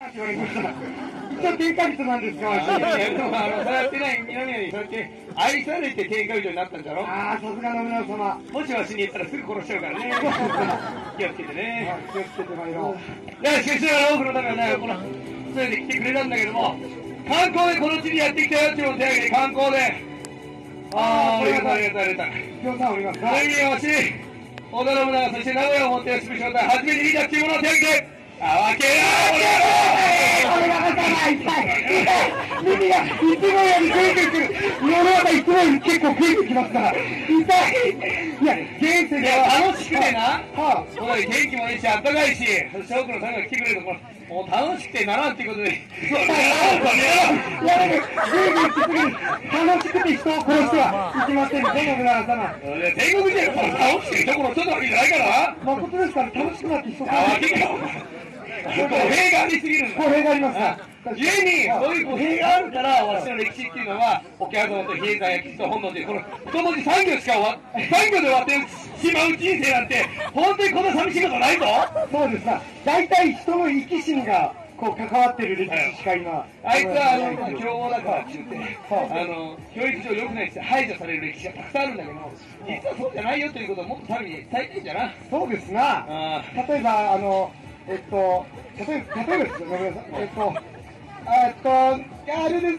って言われました。ちょっと天下人なんですか。 そうやってない二宮にそうやって愛されて天下人になったんだろ。 ああ、さすがの皆様。 もしわしに言ったらすぐ殺しちゃうからね。気をつけてね。 気をつけてまいろう。 しかし多くの方がね、この連れて来てくれたんだけども、観光でこの地にやってきたよっていうのを手挙げて観光で。ああ、ありがとうありがとうありがとう。 今日さんおりますか。 そういう意味でわし、織田信長、そして名古屋をもって吉部正体、初めて見たっていうものを手挙げて、あわけこれがまた痛い。耳がいつもより増えてくる。世の中いつもより結構増えてきますから。痛い。いや、現世では楽しくてな、この天気もいいし、あったかいし、そして多くの方が来てくれるところ、もう楽しくてならんっていうことで、 やめて、楽しくて人を殺してはいけませんね、信長様。 天国人は楽しくて人殺しとったわけじゃないからな。 誠ですから、楽しくなって人をあわけか。語弊がありすぎるんだ。 語弊がありますか。 故に、そういう語弊があるから、わしの歴史っていうのは、桶狭間と比叡山や吉と本能という、この太文字3行しか3行で終わってしまう人生なんて、本当にこんな寂しいことないぞ。 そうですな、大体人の生き死にがこう関わってる歴史しか今、 あいつは凶暴だからって言って、教育上良くないって排除される歴史がたくさんあるんだけど、実はそうじゃないよということをもっと民に伝えたいんだな。 そうですな。例えば例えばですよ、ごめんなさい。あれです、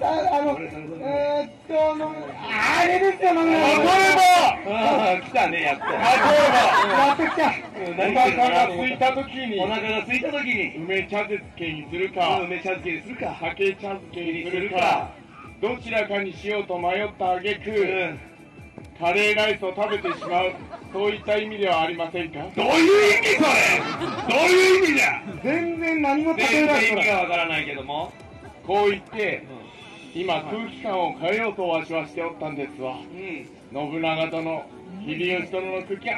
あれですよ、 来たね、やっと。 やっと来た。 お腹が空いたときに、 梅茶漬けにするか、 梅茶漬けにするか、 酒茶漬けにするか、どちらかにしようと迷ったあげく、カレーライスを食べてしまう、そういった意味ではありませんか。 どういう意味それ。どういう意味だ。 全然何も例え全られ然意味がわからないけども、 こう言って、今空気感を変えようとわしはしておったんですわ。信長殿、秀吉殿の空気感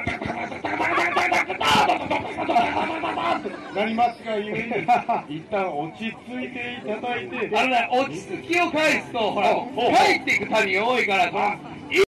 なりますがゆえに、一旦落ち着いていただいて、 落ち着きを返すと、ほら、帰っていく民が多いから、